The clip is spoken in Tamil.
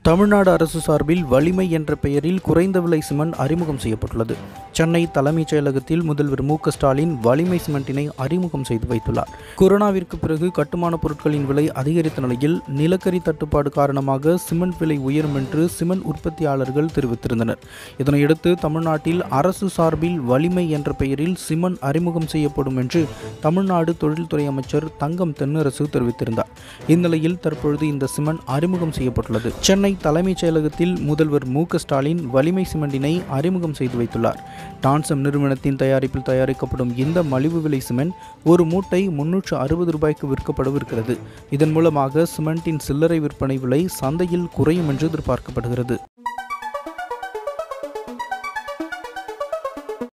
தமிழ்நாடு அரசு சார்பில் வலிமை என்ற பெயரில் குறைந்த விலை சிமெண்ட் அறிமுகம் செய்யப்பட்டுள்ளது. சென்னை தலைமைச் செயலகத்தில் முதல்வர் மு.க.ஸ்டாலின் வலிமை சிமெண்டினை அறிமுகம் செய்து வைத்துள்ளார். கொரோனாவிற்கு பிறகு கட்டுமான பொருட்களின் விலை அதிகரித்த நிலையில் நிலக்கரி தட்டுப்பாடு காரணமாக சிமெண்ட் விலை உயரும் என்று சிமெண்ட் உற்பத்தியாளர்கள் தெரிவித்திருந்தனர். இதனையடுத்து தமிழ்நாட்டில் அரசு சார்பில் வலிமை என்ற பெயரில் சிமெண்ட் அறிமுகம் செய்யப்படும் என்று தமிழ்நாடு தொழில்துறை அமைச்சர் தங்கம் தென்னரசு தெரிவித்திருந்தார். இந்நிலையில் தற்பொழுது இந்த சிமெண்ட் அறிமுகம் செய்யப்பட்டுள்ளது. சென்னை தலைமைச் செயலகத்தில் முதல்வர் மு.க.ஸ்டாலின் வலிமை சிமெண்டினை அறிமுகம் செய்து வைத்துள்ளார். டான்சம் நிறுவனத்தின் தயாரிப்பில் தயாரிக்கப்படும் இந்த மலிவு விலை சிமெண்ட் ஒரு மூட்டை 360 ரூபாய்க்கு விற்கப்படவிருக்கிறது. இதன் மூலமாக சிமெண்டின் சில்லறை விற்பனை விலை சந்தையில் குறையும் என்று எதிர்பார்க்கப்படுகிறது.